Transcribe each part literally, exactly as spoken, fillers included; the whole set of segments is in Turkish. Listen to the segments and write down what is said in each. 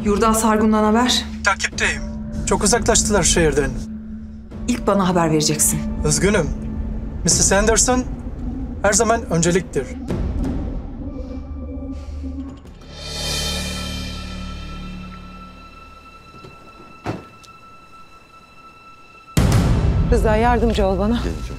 Yurdal Sargun'dan haber? Takipteyim. Çok uzaklaştılar şehirden. İlk bana haber vereceksin. Üzgünüm. missus Anderson her zaman önceliktir. Rıza yardımcı ol bana. Geleceğim.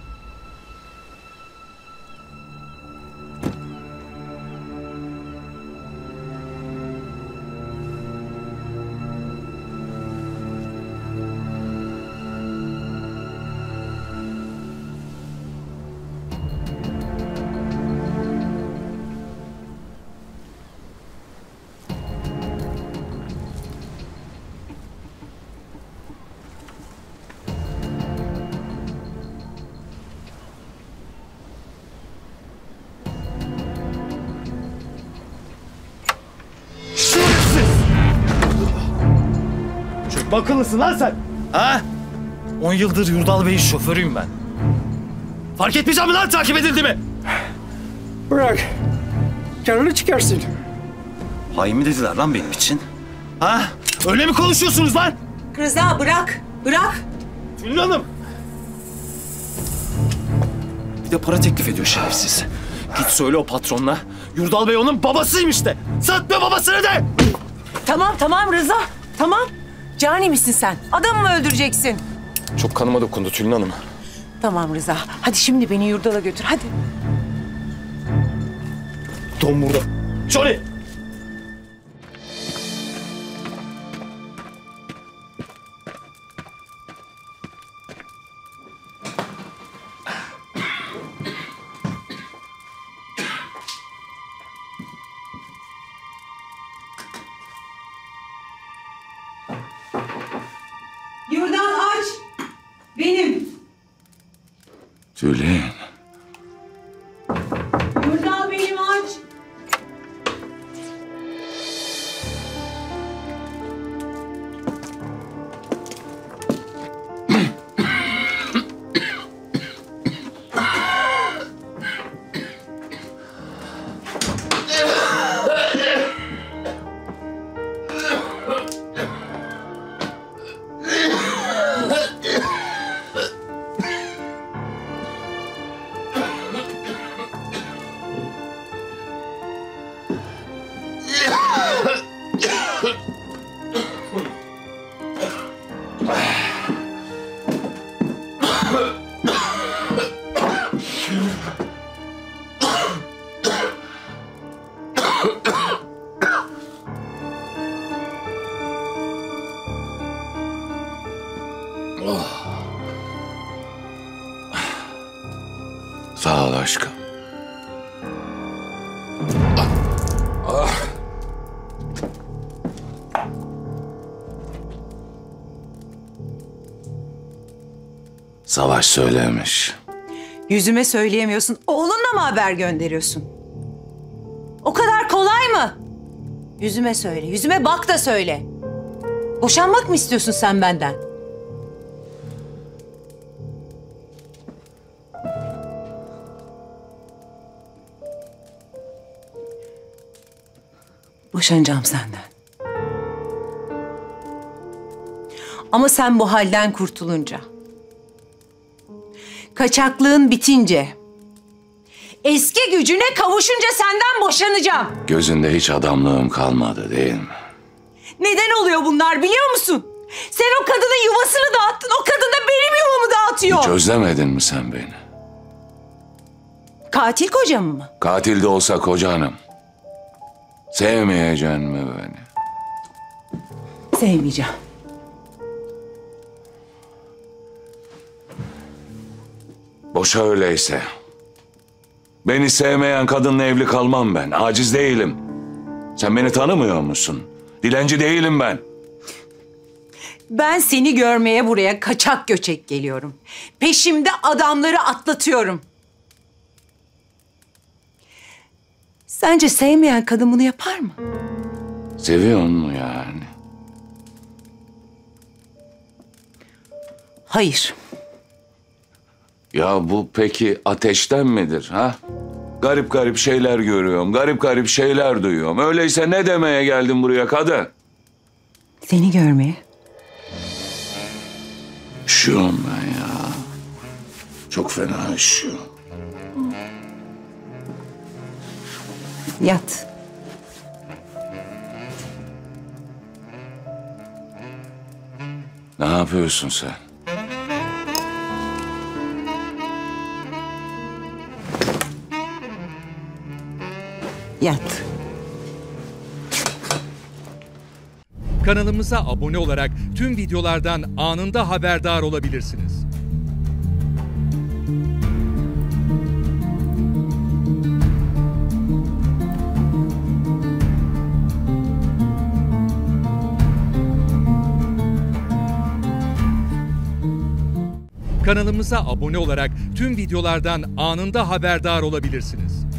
Bakıllısın lan sen. Ha? On yıldır Yurdal Bey'in şoförüyüm ben. Fark etmeyeceğim mi lan takip edildi mi? Bırak. Karını çıkarsın. Hain mi dediler lan benim için? Ha? Öyle mi konuşuyorsunuz lan? Rıza bırak. Bırak. Tülin Hanım. Bir de para teklif ediyor şerefsiz. Git söyle o patronla. Yurdal Bey onun babasıymış de. Satma babasını de. Tamam tamam Rıza. Tamam. Cani misin sen? Adamı mı öldüreceksin? Çok kanıma dokundu Tülin Hanım. Tamam Rıza. Hadi şimdi beni Yurdal'a götür. Hadi. Don burada. Johnny. Yurdal aç. Benim. Tülin. Yurdal benim aç. Sağ ol aşkım. Ah. Savaş söylemiş. Yüzüme söyleyemiyorsun. Oğlunla mı haber gönderiyorsun? O kadar kolay mı? Yüzüme söyle. Yüzüme bak da söyle. Boşanmak mı istiyorsun sen benden? Boşanacağım senden. Ama sen bu halden kurtulunca, kaçaklığın bitince, eski gücüne kavuşunca senden boşanacağım. Gözünde hiç adamlığım kalmadı değil mi? Neden oluyor bunlar biliyor musun? Sen o kadının yuvasını dağıttın, o kadın da benim yuvamı dağıtıyor. Hiç özlemedin mi sen beni? Katil kocam mı? Katil de olsa kocanım. Sevmeyeceksin mi beni? Sevmeyeceğim. Boşa öyleyse. Beni sevmeyen kadınla evli kalmam ben. Aciz değilim. Sen beni tanımıyor musun? Dilenci değilim ben. Ben seni görmeye buraya kaçak göçek geliyorum. Peşimde adamları atlatıyorum. Sence sevmeyen kadın bunu yapar mı? Seviyor mu yani? Hayır. Ya bu peki ateşten midir ha? Garip garip şeyler görüyorum, garip garip şeyler duyuyorum. Öyleyse ne demeye geldin buraya kadın? Seni görmeye. Üşüyorum ben ya. Çok fena üşüyorum. Yat. Ne yapıyorsun sen? Yat. Kanalımıza abone olarak tüm videolardan anında haberdar olabilirsiniz. Kanalımıza abone olarak tüm videolardan anında haberdar olabilirsiniz.